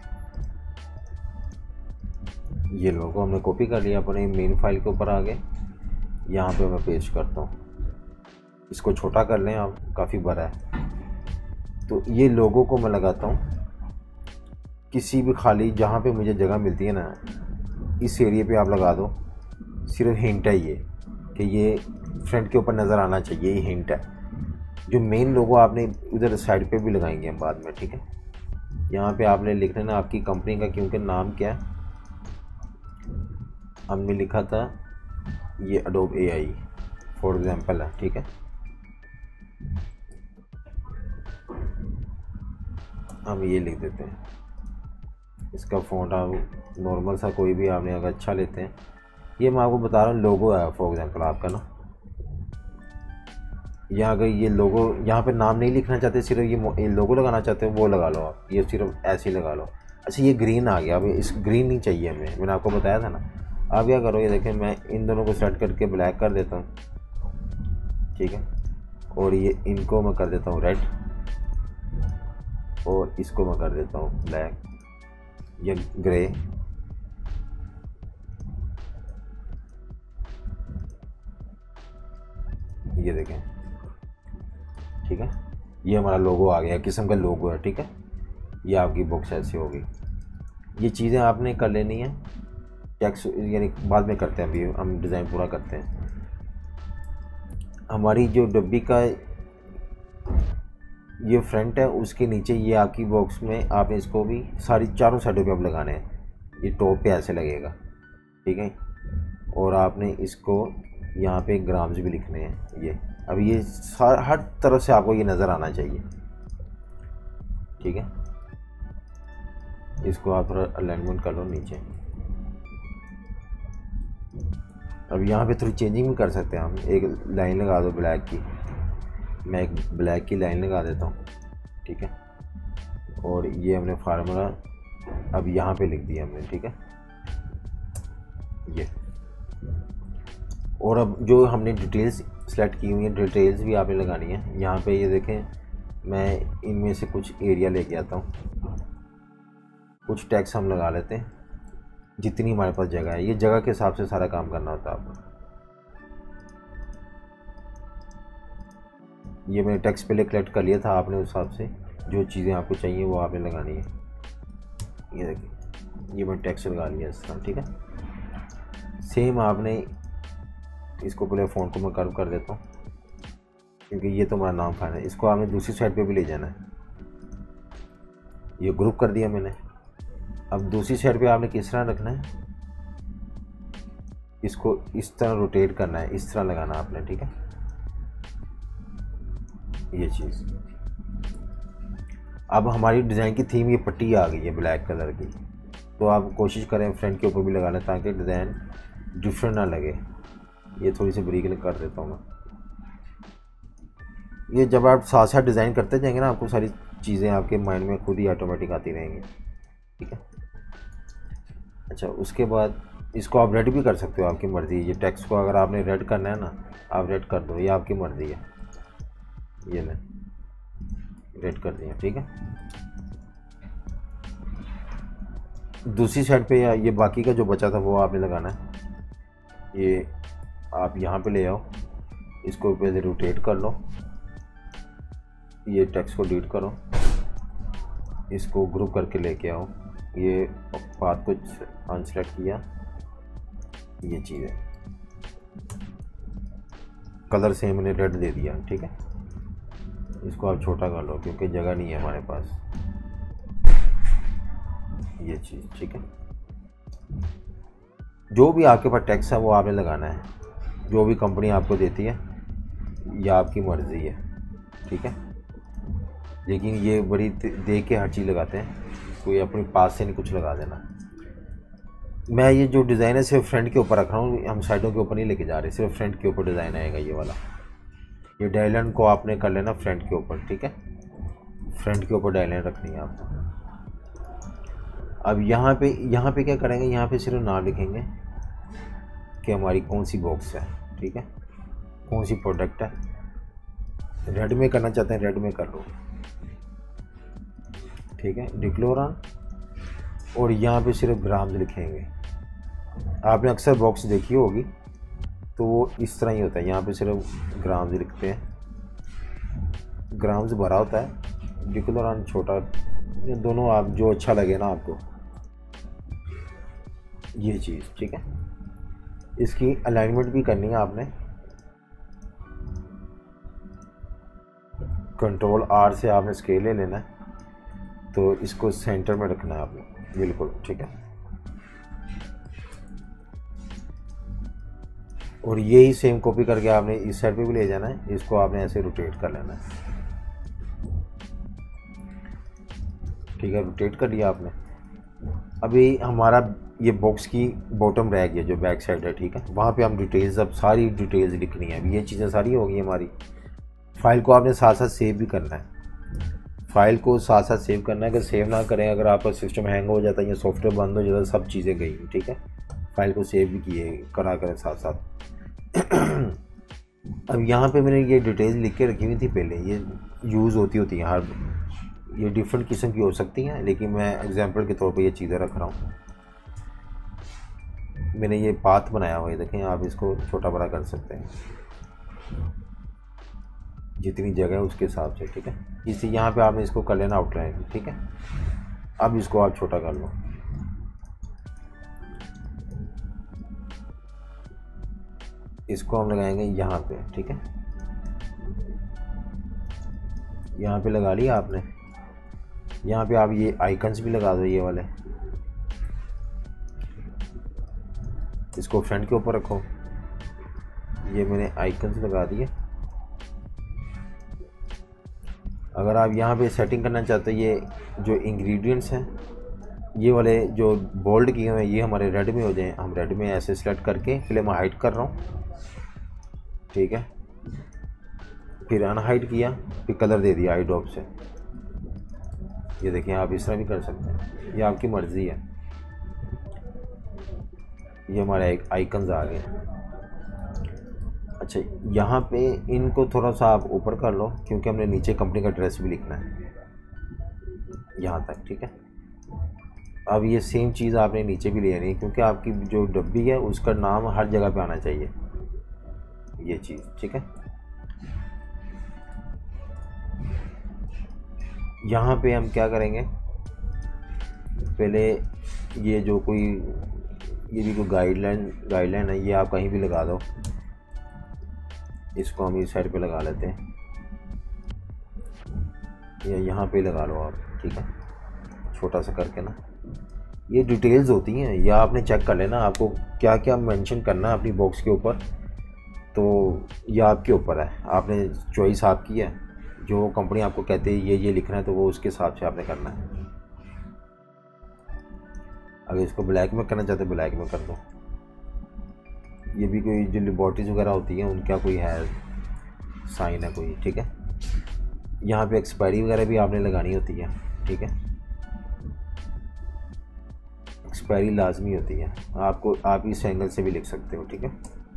ये लोगो हमने कॉपी कर लिया अपने मेन फाइल के ऊपर, आगे यहाँ पे मैं पेस्ट करता हूँ। इसको छोटा कर लें आप, काफ़ी बड़ा है। तो ये लोगो को मैं लगाता हूँ किसी भी खाली जहाँ पे मुझे जगह मिलती है ना, इस एरिया पे आप लगा दो। सिर्फ हिंट है ये कि ये फ्रंट के ऊपर नज़र आना चाहिए, ये हिंट है। जो मेन लोगो आपने उधर साइड पे भी लगाएंगे हम बाद में। ठीक है, यहाँ पे आपने लिख लेना आपकी कंपनी का, क्योंकि नाम क्या है हमने लिखा था, ये Adobe AI फॉर एग्जांपल है। ठीक है, हम ये लिख देते हैं। इसका फ़ॉन्ट आप नॉर्मल सा कोई भी आपने अगर अच्छा लेते हैं। ये मैं आपको बता रहा हूँ लोगो है फॉर एग्जांपल आपका ना। यहाँ अगर ये लोगो, यहाँ पे नाम नहीं लिखना चाहते, सिर्फ ये लोगो लगाना चाहते हो, वो लगा लो आप। ये सिर्फ ऐसे ही लगा लो। अच्छा, ये ग्रीन आ गया। अब इस ग्रीन नहीं चाहिए हमें, मैंने आपको बताया था ना। आप क्या करो, ये देखें, मैं इन दोनों को सेलेक्ट करके ब्लैक कर देता हूँ। ठीक है, और ये इनको मैं कर देता हूँ रेड, और इसको मैं कर देता हूँ ब्लैक या ग्रे। ये देखें, ठीक है, ये हमारा लोगो आ गया, किस्म का लोगो है। ठीक है, ये आपकी बुक्स ऐसी होगी। ये चीज़ें आपने कर लेनी है। टेक्स्ट यानी बाद में करते हैं, अभी हम डिज़ाइन पूरा करते हैं। हमारी जो डब्बी का ये फ्रंट है, उसके नीचे ये आपकी बॉक्स में आपने इसको भी सारी चारों साइडों पे आप लगाने हैं। ये टॉप पे ऐसे लगेगा। ठीक है, और आपने इसको यहाँ पे ग्राम्स भी लिखने हैं। ये अब ये हर तरफ से आपको ये नज़र आना चाहिए। ठीक है, इसको आप थोड़ा अलाइनमेंट कर लो नीचे। अब यहाँ पे थोड़ी चेंजिंग भी कर सकते हैं हम। एक लाइन लगा दो ब्लैक की, मैं एक ब्लैक की लाइन लगा देता हूँ। ठीक है, और ये हमने फार्मूला अब यहाँ पे लिख दिया हमने। ठीक है, ये, और अब जो हमने डिटेल्स सेलेक्ट की हुई हैं, डिटेल्स भी आपने लगानी है। यहाँ पे ये देखें, मैं इनमें से कुछ एरिया लेके आता हूँ, कुछ टैक्स हम लगा लेते हैं जितनी हमारे पास जगह है। ये जगह के हिसाब से सारा काम करना होता है आपको। ये मैंने टेक्स्ट पहले कलेक्ट कर लिया था, आपने उस हिसाब से जो चीज़ें आपको चाहिए वो आपने लगानी है। ये देखिए, ये मैंने टेक्स्ट लगा लिया इस तरह। ठीक है, सेम आपने इसको पहले फ़ॉन्ट को मैं कर्व कर देता हूँ, क्योंकि ये तो हमारा नाम फाइल है। इसको आपने दूसरी साइड पे भी ले जाना है। ये ग्रुप कर दिया मैंने। अब दूसरी साइड पे आपने किस तरह रखना है, इसको इस तरह रोटेट करना है, इस तरह लगाना आपने। ठीक है, ये चीज़। अब हमारी डिज़ाइन की थीम ये पट्टी आ गई है ब्लैक कलर की। तो आप कोशिश करें फ्रंट के ऊपर भी लगा लें ताकि डिज़ाइन डिफरेंट ना लगे। ये थोड़ी सी बारीक कर देता हूँ मैं। ये जब आप साथ साथ डिज़ाइन करते जाएंगे ना, आपको सारी चीज़ें आपके माइंड में खुद ही ऑटोमेटिक आती रहेंगी। ठीक है, अच्छा, उसके बाद इसको आप रेड भी कर सकते हो, आपकी मर्ज़ी। ये टेक्स्ट को अगर आपने रेड करना है ना, आप रेड कर दो, ये आपकी मर्ज़ी है। ये ले रेड कर दिया। ठीक है, दूसरी साइड पे ये बाकी का जो बचा था वो आपने लगाना है। ये आप यहाँ पे ले आओ, इसको पहले रोटेट कर लो, ये टेक्स्ट को डिलीट करो, इसको ग्रुप करके लेके आओ। ये पाथ को अनसेलेक्ट किया, ये चीज़ है। कलर से मैंने रेड दे दिया। ठीक है, इसको आप छोटा कर लो क्योंकि जगह नहीं है हमारे पास, ये चीज़, ठीक है। जो भी आपके पास टैक्स है वो आपने लगाना है, जो भी कंपनी आपको देती है, या आपकी मर्ज़ी है, ठीक है। लेकिन ये बड़ी देख के हर चीज़ लगाते हैं, कोई अपने पास से नहीं कुछ लगा देना। मैं ये जो डिज़ाइन है सिर्फ फ्रंट के ऊपर रख रहा हूँ, हम साइडों के ऊपर नहीं लेके जा रहे, सिर्फ फ्रंट के ऊपर डिज़ाइन आएगा ये वाला। ये डायलाइन को आपने कर लेना फ्रंट के ऊपर, ठीक है। फ्रंट के ऊपर डायलाइन रखनी है आपको। अब यहाँ पे क्या करेंगे, यहाँ पे सिर्फ नाम लिखेंगे कि हमारी कौन सी बॉक्स है, ठीक है, कौन सी प्रोडक्ट है। रेड में करना चाहते हैं रेड में कर लो, ठीक है, डिक्लोरॉन। और यहाँ पे सिर्फ ग्राम्स लिखेंगे। आपने अक्सर बॉक्स देखी होगी तो वो इस तरह ही होता है, यहाँ पे सिर्फ ग्राम्स लिखते हैं, ग्राम्स भरा होता है, डिक्लोरॉन छोटा, ये दोनों आप जो अच्छा लगे ना आपको, ये चीज़, ठीक है। इसकी अलाइनमेंट भी करनी है आपने, कंट्रोल R से आपने स्केल ले लेना है, तो इसको सेंटर में रखना है आपने, बिल्कुल, ठीक है। और यही सेम कॉपी करके आपने इस साइड पे भी ले जाना है, इसको आपने ऐसे रोटेट कर लेना है, ठीक है। रोटेट कर लिया आपने। अभी हमारा ये बॉक्स की बॉटम रह गया जो बैक साइड है, ठीक है, वहाँ पे हम डिटेल्स, अब सारी डिटेल्स लिखनी है। अब ये चीज़ें सारी हो गई हमारी। फाइल को आपने साथ साथ सेव भी करना है, फाइल को साथ साथ सेव करना है। अगर सेव ना करें, अगर आपका सिस्टम हैंग हो जाता है या सॉफ्टवेयर बंद हो जाता है, सब चीज़ें गई, ठीक है। फाइल को सेव भी किए करा करें साथ साथ। अब यहाँ पे मैंने ये डिटेल्स लिख के रखी हुई थी पहले, ये यूज़ होती हैं हर, ये डिफरेंट किस्म की हो सकती हैं, लेकिन मैं एग्जांपल के तौर पे ये चीज़ें रख रहा हूँ। मैंने ये पाथ बनाया हुआ है, देखें, आप इसको छोटा बड़ा कर सकते हैं जितनी जगह है उसके हिसाब से, ठीक है। इसी यहाँ पे आपने इसको कर लेना आउटलाइन, ठीक है। अब इसको आप छोटा कर लो, इसको हम लगाएंगे यहाँ पे, ठीक है। यहाँ पे लगा लिया आपने। यहाँ पे आप ये आइकन्स भी लगा दो, ये वाले, इसको फ्रंट के ऊपर रखो। ये मैंने आइकन्स लगा दिए। अगर आप यहाँ पे सेटिंग करना चाहते हो, ये जो इंग्रेडिएंट्स हैं, ये वाले जो बोल्ड किए हुए हैं, ये हमारे रेड में हो जाएं। हम रेड में ऐसे सेलेक्ट करके, पहले मैं हाइड कर रहा हूँ, ठीक है, फिर अनहाइड किया, फिर कलर दे दिया आई ड्रॉप से। ये देखिए, आप इस तरह भी कर सकते हैं, ये आपकी मर्ज़ी है। ये हमारे आइकन्स आ गए। अच्छा, यहाँ पे इनको थोड़ा सा आप ऊपर कर लो, क्योंकि हमने नीचे कंपनी का एड्रेस भी लिखना है यहाँ तक, ठीक है। अब ये सेम चीज़ आपने नीचे भी ले लेनी है, क्योंकि आपकी जो डब्बी है उसका नाम हर जगह पे आना चाहिए, ये चीज़, ठीक है। यहाँ पे हम क्या करेंगे, पहले ये जो कोई, ये भी कोई गाइडलाइन है, ये आप कहीं भी लगा दो। इसको हम इस साइड पे लगा लेते हैं, या यहाँ पे लगा लो आप, ठीक है, छोटा सा करके ना। ये डिटेल्स होती हैं, या आपने चेक कर लेना आपको क्या क्या मेंशन करना है अपनी बॉक्स के ऊपर, तो यह आपके ऊपर है, आपने चॉइस आपकी है। जो कंपनी आपको कहते हैं ये लिखना है, तो वो उसके हिसाब से आपने करना है। अगर इसको ब्लैक में करना चाहते हैं, ब्लैक में कर दो। ये भी कोई जो लेबॉर्ट्रीज वगैरह होती हैं, उनका कोई है साइन है कोई, ठीक है। यहाँ पे एक्सपायरी वगैरह भी आपने लगानी होती है, ठीक है, एक्सपायरी लाजमी होती है। आप इस एंगल से भी लिख सकते हो, ठीक है।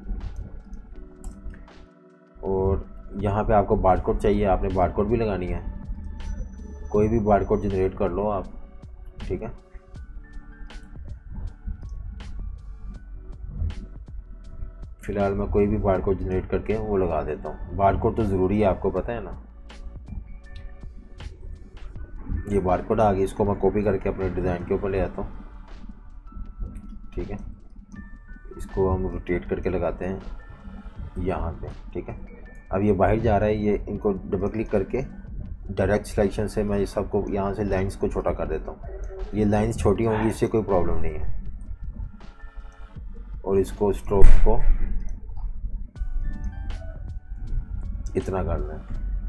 और यहाँ पे आपको बारकोड चाहिए, आपने बारकोड भी लगानी है। कोई भी बारकोड जनरेट कर लो आप, ठीक है। फिलहाल मैं कोई भी बारकोड जनरेट करके वो लगा देता हूँ। बारकोड तो ज़रूरी है, आपको पता है ना। ये बारकोड आ गई, इसको मैं कॉपी करके अपने डिज़ाइन के ऊपर ले आता हूँ, ठीक है। इसको हम रोटेट करके लगाते हैं यहाँ पे, ठीक है। अब ये बाहर जा रहा है, ये इनको डबल क्लिक करके डायरेक्ट सिलेक्शन से मैं ये सबको यहाँ से लाइंस को छोटा कर देता हूँ। ये लाइंस छोटी होंगी, इससे कोई प्रॉब्लम नहीं है। और इसको स्ट्रोक को इतना कर लें,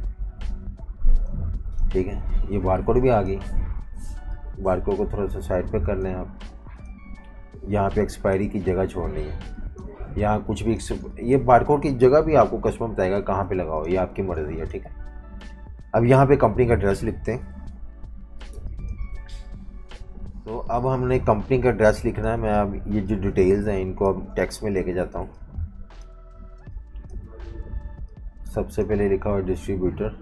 ठीक है। ये बारकोड भी आ गई, बारकोड को थोड़ा सा साइड पे कर लें आप। यहाँ पे एक्सपायरी की जगह छोड़नी है, यहाँ कुछ भी ये बारकोड की जगह भी आपको कस्टमर बताएगा कहाँ पे लगाओ, ये आपकी मर्ज़ी है, ठीक है। अब यहाँ पे कंपनी का एड्रेस लिखते हैं। तो अब हमने कंपनी का एड्रेस लिखना है। मैं अब ये जो डिटेल्स हैं इनको अब टेक्स्ट में लेके जाता हूँ। सबसे पहले लिखा हुआ डिस्ट्रीब्यूटर,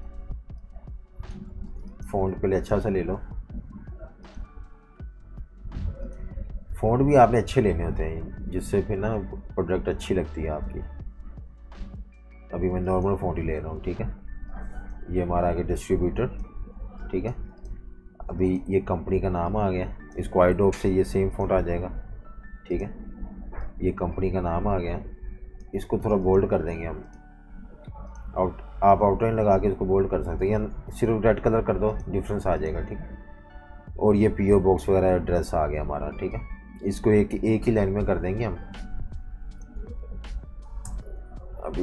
फ़ॉन्ट पहले अच्छा सा ले लो। फ़ॉन्ट भी आपने अच्छे लेने होते हैं जिससे फिर ना प्रोडक्ट अच्छी लगती है आपकी। अभी मैं नॉर्मल फ़ॉन्ट ही ले रहा हूँ, ठीक है। ये हमारा आ गया डिस्ट्रीब्यूटर, ठीक है। अभी ये कंपनी का नाम आ गया, इसको आईडॉप से ये सेम फ़ॉन्ट आ जाएगा, ठीक है। ये कंपनी का नाम आ गया, इसको थोड़ा बोल्ड कर देंगे हम। आप आउटलाइन लगा के इसको बोल्ड कर सकते हैं या सिर्फ रेड कलर कर दो, डिफरेंस आ जाएगा, ठीक है। और ये पीओ बॉक्स वगैरह एड्रेस आ गया हमारा, ठीक है। इसको एक ही लाइन में कर देंगे हम। अभी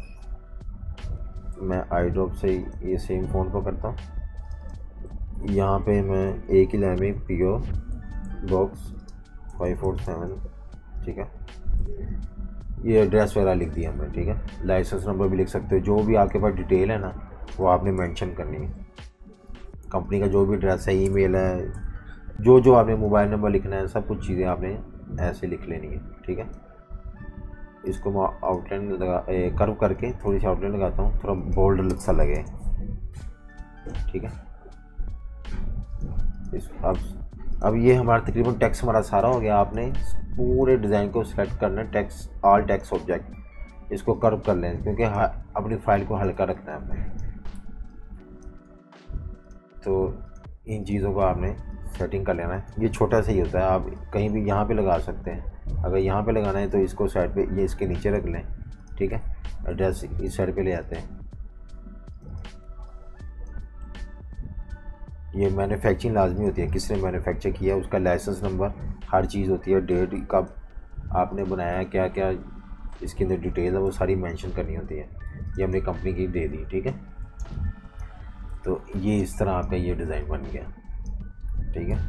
मैं आईड्रॉप से ये सेम फ़ोन पर करता हूँ। यहाँ पे मैं एक ही लाइन में पीओ बॉक्स 547, ठीक है। ये एड्रेस वगैरह लिख दिया हमने, ठीक है। लाइसेंस नंबर भी लिख सकते हो, जो भी आपके पास डिटेल है ना वो आपने मेंशन करनी है। कंपनी का जो भी एड्रेस है, ईमेल है, जो आपने मोबाइल नंबर लिखना है, सब कुछ चीज़ें आपने ऐसे लिख लेनी है, ठीक है। इसको मैं आउटलाइन लगा कर्व करके थोड़ी सी आउटलाइन लगाता हूँ, थोड़ा बोल्ड सा लगे, ठीक है। अब ये हमारा तकरीबन टेक्स्ट हमारा सारा हो गया। आपने पूरे डिज़ाइन को सिलेक्ट करना है, टेक्स्ट ऑल टेक्स्ट ऑब्जेक्ट, इसको कर्व कर लें क्योंकि अपनी फाइल को हल्का रखना है आपने। तो इन चीज़ों को आपने सेटिंग कर लेना है। ये छोटा सा ही होता है, आप कहीं भी यहाँ पे लगा सकते हैं। अगर यहाँ पे लगाना है तो इसको साइड पे, ये इसके नीचे रख लें, ठीक है। एड्रेस इस साइड पे ले आते हैं। ये मैन्युफैक्चरिंग लाजमी होती है, किसने मैन्युफैक्चर किया उसका लाइसेंस नंबर, हर चीज़ होती है, डेट कब आपने बनाया, क्या क्या इसके अंदर डिटेल है वो सारी मेंशन करनी होती है। ये हमने कंपनी की दे दी, ठीक है। तो ये इस तरह आपका ये डिज़ाइन बन गया, ठीक है।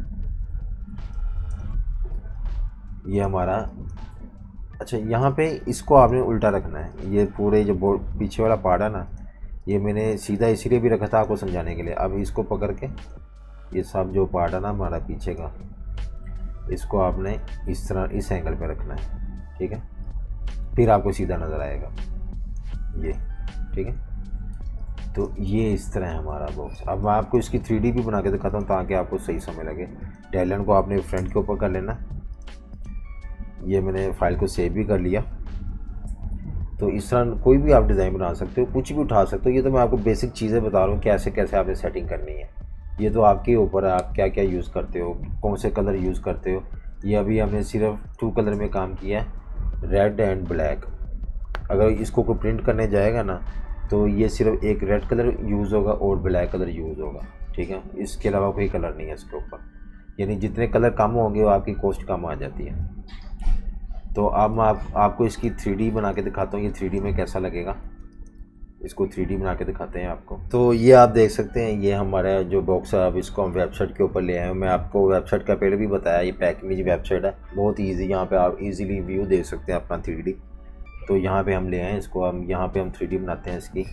ये हमारा, अच्छा यहाँ पे इसको आपने उल्टा रखना है। ये पूरे जो पीछे वाला पार्ट है ना, ये मैंने सीधा इसीलिए भी रखा था आपको समझाने के लिए। अब इसको पकड़ के ये सब जो पार्ट है ना हमारा पीछे का, इसको आपने इस तरह इस एंगल पे रखना है, ठीक है। फिर आपको सीधा नज़र आएगा ये, ठीक है। तो ये इस तरह है हमारा बॉक्स। अब मैं आपको इसकी 3D भी बना के दिखाता हूँ ताकि आपको सही समय लगे। टैलेंट को आपने फ्रंट के ऊपर कर लेना। ये मैंने फाइल को सेव भी कर लिया। तो इस तरह कोई भी आप डिज़ाइन बना सकते हो, कुछ भी उठा सकते हो। ये तो मैं आपको बेसिक चीज़ें बता रहा हूँ कैसे कैसे आपने सेटिंग करनी है। ये तो आपके ऊपर है, आप क्या क्या यूज़ करते हो, कौन से कलर यूज़ करते हो। ये अभी हमने सिर्फ 2 कलर में काम किया है, रेड एंड ब्लैक। अगर इसको कोई प्रिंट करने जाएगा ना तो ये सिर्फ एक रेड कलर यूज़ होगा और ब्लैक कलर यूज़ होगा, ठीक है। इसके अलावा कोई कलर नहीं है इसके ऊपर। यानी जितने कलर कम होंगे वो आपकी कॉस्ट कम आ जाती है। तो अब मैं आपको इसकी 3D बना के दिखाता हूँ, ये 3D में कैसा लगेगा। इसको 3D बना के दिखाते हैं आपको। तो ये आप देख सकते हैं, ये हमारा जो बॉक्स है, अब इसको हम वेबसाइट के ऊपर ले आए हैं। मैं आपको वेबसाइट का पहले भी बताया, ये पैकमेज वेबसाइट है, बहुत ईजी। यहाँ पे आप इजीली व्यू देख सकते हैं अपना 3D। तो यहाँ पे हम ले आए इसको, हम यहाँ पे हम 3D बनाते हैं इसकी।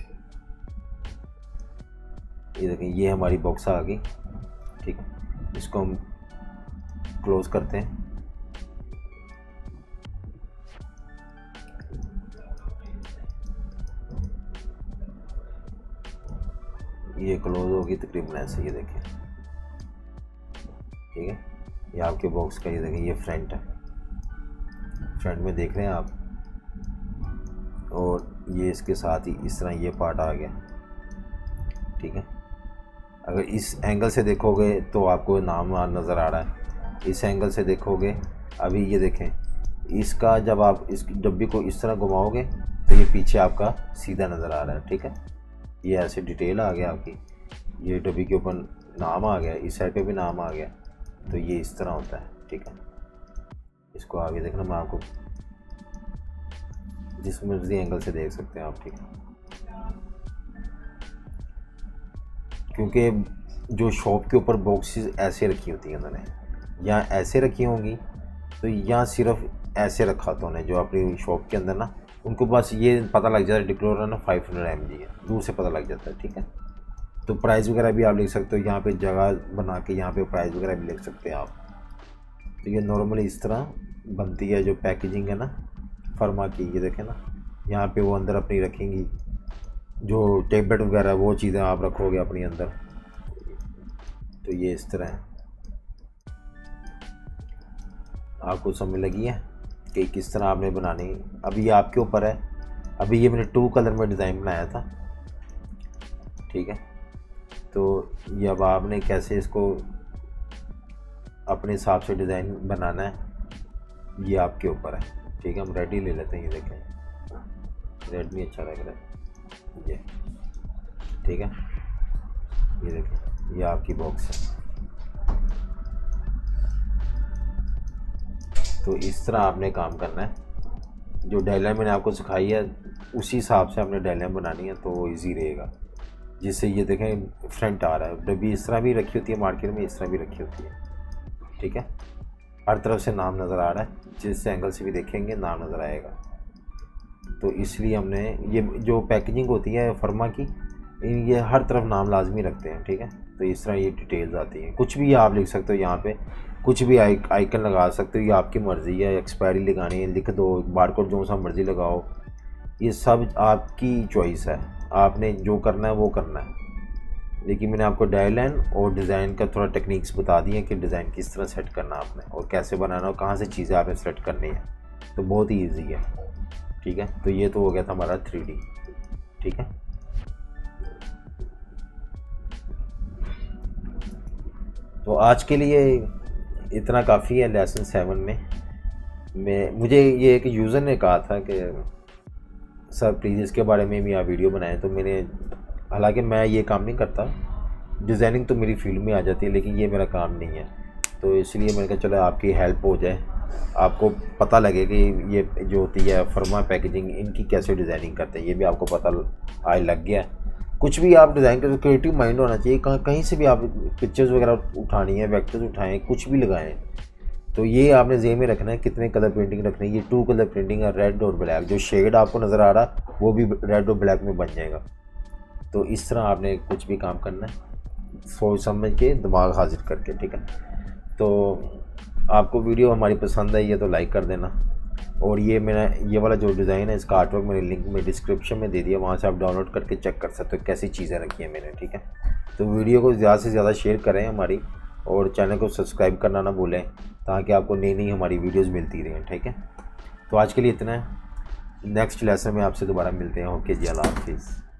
ये देखें, ये हमारी बॉक्स आ गई, ठीक है। इसको हम क्लोज करते हैं। ये क्लोज होगी तकरीबन ऐसे, ये देखें, ठीक है। ये आपके बॉक्स का, ये देखें, ये फ्रंट है, फ्रंट में देख रहे हैं आप। और ये इसके साथ ही इस तरह ये पार्ट आ गया, ठीक है। अगर इस एंगल से देखोगे तो आपको नाम नज़र आ रहा है, इस एंगल से देखोगे। अभी ये देखें, इसका जब आप इस डब्बी को इस तरह घुमाओगे तो ये पीछे आपका सीधा नज़र आ रहा है, ठीक है। ये ऐसे डिटेल आ गया आपकी, ये डब्बी के ऊपर नाम आ गया, इस साइड पे भी नाम आ गया। तो ये इस तरह होता है, ठीक है। इसको आगे देखना, मैं आपको जिस मर्जी एंगल से देख सकते हैं आप, ठीक है। क्योंकि जो शॉप के ऊपर बॉक्सेस ऐसे रखी होती हैं उन्होंने, या ऐसे रखी होंगी, तो या सिर्फ ऐसे रखा था उन्हें जो अपनी शॉप के अंदर ना, उनको बस ये पता लग जाता है डिक्लोरा ना 500 mg है, दूर से पता लग जाता है, ठीक है। तो प्राइस वगैरह भी आप लिख सकते हो, यहाँ पे जगह बना के यहाँ पे प्राइस वगैरह भी लिख सकते हैं आप। तो ये नॉर्मली इस तरह बनती है जो पैकेजिंग है ना फर्मा की। ये देखें ना, यहाँ पे वो अंदर अपनी रखेंगी जो टेबलेट वगैरह, वो चीज़ें आप रखोगे अपनी अंदर। तो ये इस तरह है, आपको समझ लगी है कि किस तरह आपने बनानी। अभी ये आपके ऊपर है। अभी ये मैंने 2 कलर में डिज़ाइन बनाया था, ठीक है। तो ये अब आपने कैसे इसको अपने हिसाब से डिज़ाइन बनाना है, ये आपके ऊपर है, ठीक है। हम रेड ही ले लेते हैं, ये देखें रेड भी अच्छा लग रहा है ये, ठीक है। ये देखें, ये आपकी बॉक्स है। तो इस तरह आपने काम करना है। जो डायग्राम मैंने आपको सिखाई है उसी हिसाब से आपने डायग्राम बनानी है, तो वो ईजी रहेगा। जिससे ये देखें फ्रंट आ रहा है, डब्बी इस तरह भी रखी होती है मार्केट में, इस तरह भी रखी होती है, ठीक है। हर तरफ से नाम नज़र आ रहा है, जिस एंगल से भी देखेंगे नाम नज़र आएगा। तो इसलिए हमने ये जो पैकेजिंग होती है फर्मा की, ये हर तरफ नाम लाजमी रखते हैं, ठीक है। तो इस तरह ये डिटेल्स आती हैं। कुछ भी आप लिख सकते हो यहाँ पे, कुछ भी आइकन लगा सकते हो, ये आपकी मर्ज़ी है। एक्सपायरी लगानी है लिख दो, बारकोड जो सा मर्ज़ी लगाओ, ये सब आपकी चॉइस है। आपने जो करना है वो करना है। लेकिन मैंने आपको डायलाइन और डिज़ाइन का थोड़ा टेक्निक्स बता दी है कि डिज़ाइन किस तरह सेट करना आपने और कैसे बनाना और कहाँ से चीज़ें आपने सेलेक्ट करनी है। तो बहुत ही ईजी है, ठीक है। तो ये तो हो गया था हमारा 3D, ठीक है। तो आज के लिए इतना काफ़ी है लेसन 7 में। मुझे ये एक यूज़र ने कहा था कि सर प्लीज़ इसके बारे में भी आप वीडियो बनाएं। तो मैंने, हालांकि मैं ये काम नहीं करता, डिज़ाइनिंग तो मेरी फील्ड में आ जाती है, लेकिन ये मेरा काम नहीं है। तो इसलिए मैंने कहा चलो आपकी हेल्प हो जाए, आपको पता लगे कि ये जो होती है फर्मा पैकेजिंग, इनकी कैसे डिज़ाइनिंग करते हैं, ये भी आपको पता आज लग गया। कुछ भी आप डिज़ाइन करते, क्रिएटिव माइंड होना चाहिए। कहीं से भी आप पिक्चर्स वगैरह उठानी है, वेक्टर्स उठाएँ, कुछ भी लगाएं, तो ये आपने जेब में रखना है कितने कलर प्रिंटिंग रखनी है। ये 2 कलर प्रिंटिंग है, रेड और ब्लैक। जो शेड आपको नज़र आ रहा है वो भी रेड और ब्लैक में बन जाएगा। तो इस तरह आपने कुछ भी काम करना है सोच समझ के, दिमाग हाजिर करके, ठीक है। तो आपको वीडियो हमारी पसंद आई है तो लाइक कर देना। और ये मेरा ये वाला जो डिज़ाइन है, इसका आर्टवर्क मैंने लिंक में डिस्क्रिप्शन में दे दिया, वहाँ से आप डाउनलोड करके चेक कर सकते हो कैसी चीज़ें रखी हैं मैंने, ठीक है। तो वीडियो को ज़्यादा से ज़्यादा शेयर करें हमारी, और चैनल को सब्सक्राइब करना ना भूलें, ताकि आपको नई नई हमारी वीडियोस मिलती रहें, ठीक है। तो आज के लिए इतना है। नेक्स्ट लेसन में आपसे दोबारा मिलते हैं। ओके जी, अल्लाह हाफिज़।